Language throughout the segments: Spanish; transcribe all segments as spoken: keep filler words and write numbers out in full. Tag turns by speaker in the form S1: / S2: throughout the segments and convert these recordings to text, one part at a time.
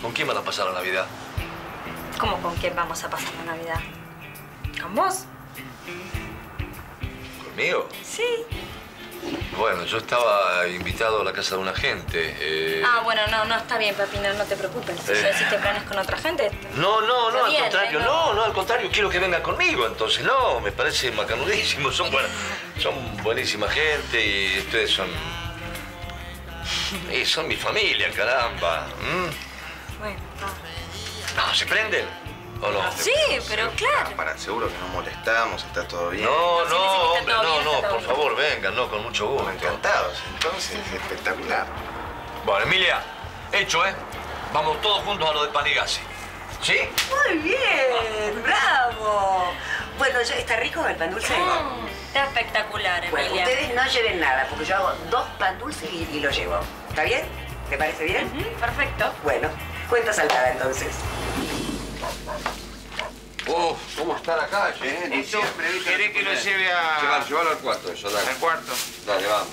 S1: ¿Con quién van a pasar la Navidad?
S2: ¿Cómo con quién vamos a pasar la Navidad? ¿Con vos?
S1: ¿Conmigo?
S2: Sí.
S1: Bueno, yo estaba invitado a la casa de una gente. Eh...
S2: Ah, bueno, no, no, está bien, papi, no, no te preocupes. Si
S1: Eh.
S2: ya hiciste planes con otra gente...
S1: No, no, no,
S2: Está
S1: al
S2: bien,
S1: contrario,
S2: ¿eh?
S1: no, no, al contrario, quiero que vengan conmigo, entonces, no, me parece macanudísimo, son buenas, son buenísima gente y ustedes son... Y son mi familia, caramba. ¿Mm?
S2: Bueno, va.
S1: No, ¿se prenden? ¿O no?
S2: Sí, pero claro.
S3: Para, para, seguro que no molestamos, está todo bien.
S1: No,
S2: No, sí,
S1: no,
S2: sí, está
S1: hombre,
S2: todo
S1: no,
S2: bien,
S1: no,
S2: está todo
S1: por
S2: bien.
S1: favor, vengan, no, con mucho gusto.
S3: Encantados, entonces, espectacular.
S1: Bueno, Emilia, hecho, ¿eh? Vamos todos juntos a lo de Panigasi. ¿Sí?
S4: Muy bien, bravo. Bueno, ya ¿está rico el pan dulce?
S2: Mm, está espectacular,
S4: Bueno,
S2: Emilia.
S4: ustedes no lleven nada, porque yo hago dos pan dulces y, y lo llevo. ¿Está bien? ¿Te parece bien?
S2: Ujú, perfecto.
S4: Bueno, cuenta saltada entonces.
S5: Oh, ¿cómo está la calle, eh?
S3: ¿Y tú querés que lo lleve a...?
S5: Llévalo, llévalo al cuarto, eso, dale.
S3: al cuarto?
S5: Dale, vamos.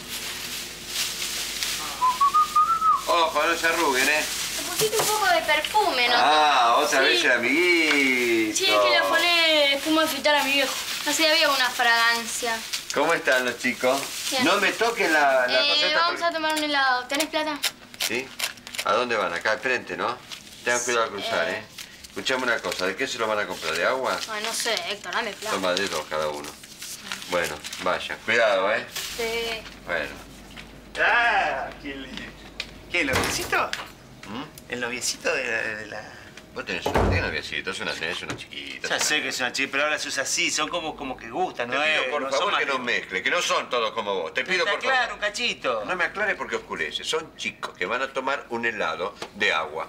S5: Ojo, no se arruguen, ¿eh?
S6: Le pusiste un poco de perfume, ¿no?
S5: Ah, otra
S6: Sí.
S5: vez el amiguito.
S6: Sí, es que le pone espuma a afeitar a mi viejo. Así había una fragancia.
S5: ¿Cómo están los chicos?
S6: Bien.
S5: No me toquen la, la
S6: Eh,
S5: coseta
S6: vamos
S5: porque-
S6: a tomar un helado. ¿Tenés plata?
S5: ¿Sí? ¿A dónde van? Acá al frente, ¿no? Tengan cuidado al cruzar,
S6: Eh.
S5: ¿eh? Escuchame una cosa, ¿de qué se lo van a comprar? ¿De agua?
S6: Ay, no sé, Héctor, dame plata.
S5: Toma de dos cada uno. Bueno, vaya. Cuidado, ¿eh?
S6: Sí.
S5: Bueno.
S3: Ah, qué lindo. ¿Qué, el noviecito?
S5: ¿Mm?
S3: ¿El noviecito de la...? De la...
S5: Vos tenés un tenés noviecito, es una es una chiquita.
S3: Ya sé que es una chica, pero ahora se usa así, son como, como que gustan,
S5: Te
S3: ¿no?
S5: pido
S3: es?
S5: por
S3: no
S5: favor
S3: son
S5: que no
S3: más-
S5: mezcle, que no son todos como vos. Te pido
S3: Está
S5: por
S3: claro,
S5: favor.
S3: un cachito.
S5: No me aclare porque oscurece. Son chicos que van a tomar un helado de agua.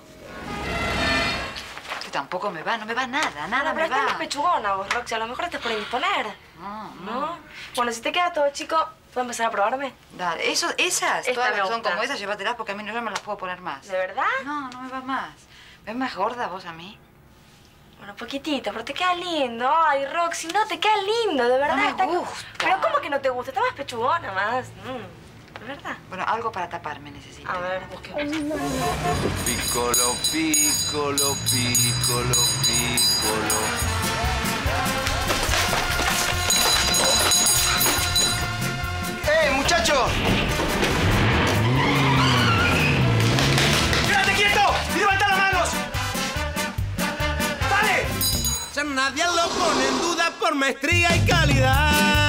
S7: Que tampoco me va, no me va nada, nada
S2: Nada, pero
S7: me
S2: estás más
S7: va.
S2: pechugona vos, Roxy. A lo mejor estás por indisponer.
S7: No, no.
S2: ¿No? Bueno, si te queda todo chico, ¿puedo empezar a probarme?
S7: Dale, eso, esas,
S2: Esta
S7: todas
S2: me
S7: las que son
S2: gusta.
S7: como esas, llévatelas porque a mí no yo me las puedo poner más.
S2: ¿De verdad?
S7: No, no me va más. ¿Ves más gorda vos a mí?
S2: Bueno, poquitito, pero te queda lindo. Ay, Roxy, no, te queda lindo, de verdad.
S7: me
S2: está-
S7: gusta.
S2: Pero ¿cómo que no te gusta? Está más pechugona más. Mm, ¿de verdad?
S7: Bueno, algo para taparme necesito.
S2: A ver, busquemos.
S5: Piccolo, piccolo, piccolo, piccolo.
S3: ¡Eh, muchacho! ¡Quédate quieto! ¡Y levanta las manos! ¡Dale!
S8: Ya nadie lo pone en duda por maestría y calidad.